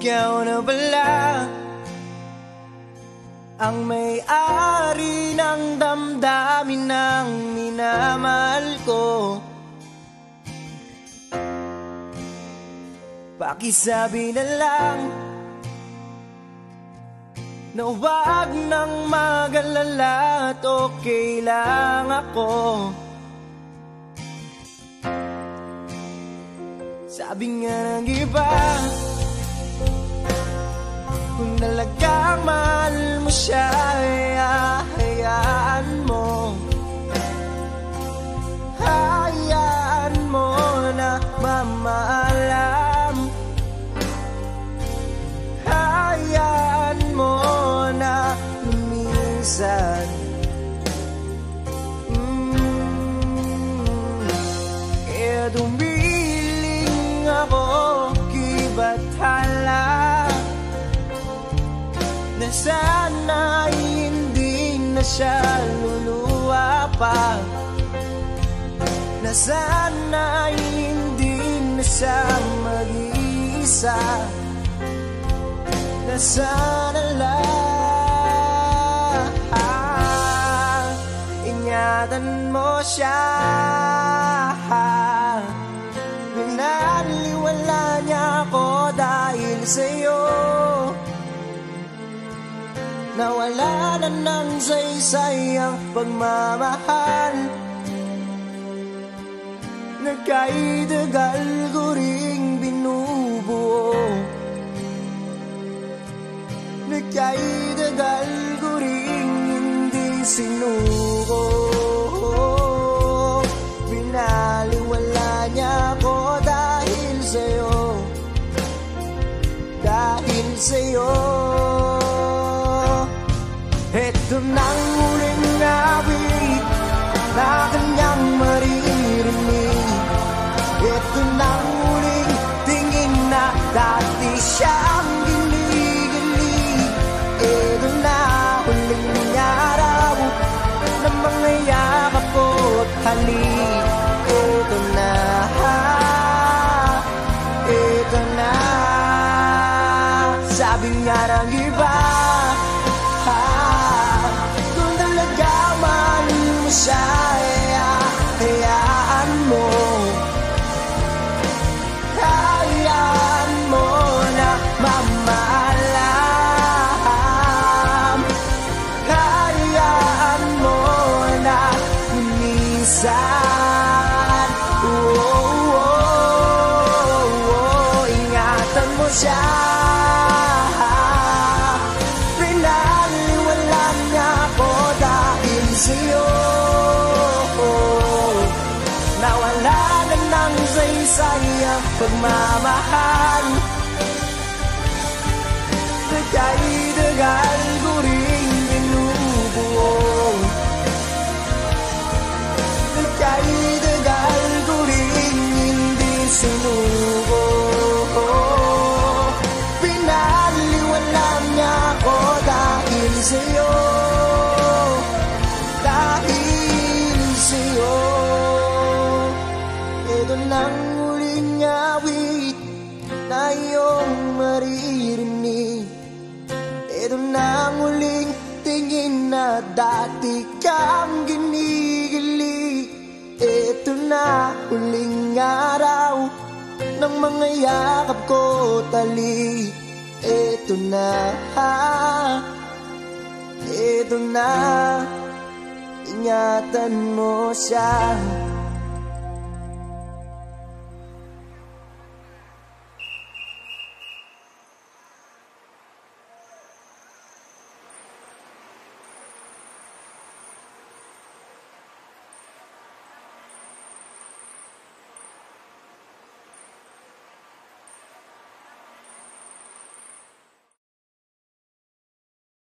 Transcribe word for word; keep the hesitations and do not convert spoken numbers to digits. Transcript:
ikaw na pala ang may-ari ng damdamin ng minamahal ko. Pakisabi na lang na huwag nang mag-alala at okay lang ako. Sabi nga ng iba, kung talagang mahal mo siya, ay hayaan mo. Hayaan mo na mamaalam. Hayaan mo na minsan mm, kaya dumiling ako kibathala na sana hindi na siya luluwa pa, na sana hindi na siya mag-iisa, na sana lang ingatan mo siya. Pinaliwala niya ako dahil sa'yo, nawala na ng saysay ang pagmamahal na kahit tagal ko ring binubuo, na kahit tagal ko ring hindi sinuko. Binaliwala niya ako dahil sa'yo, dahil sa'yo. Ito nang huling awit na kanyang maririnig. Ito nang huling tingin na dati siyang ginigilig. Ito na huling araw na mga yakap ko't halik. Ito na, ito na. Sabi nga ng iba, siya, hayaan mo. Hayaan mo na mamaalam. Hayaan mo na minsan oh, oh, oh, oh, ingatan mo siya. Pinaliwala niya ako dahil sa'yo, nawala na ng saysay ang pagmamahal na kahit tagal ko ring binubuo, na kahit tagal ko ring hindi sinuko. Pinaliwala niya ako dahil sa'yo, dahil sa'yo. Ito nang huling awit na iyong maririnig. Ito nang huling tingin na dati kang ginigilig. Ito na huling araw ng mga yakap ko tali. Ito na, ito na, ingatan mo siya.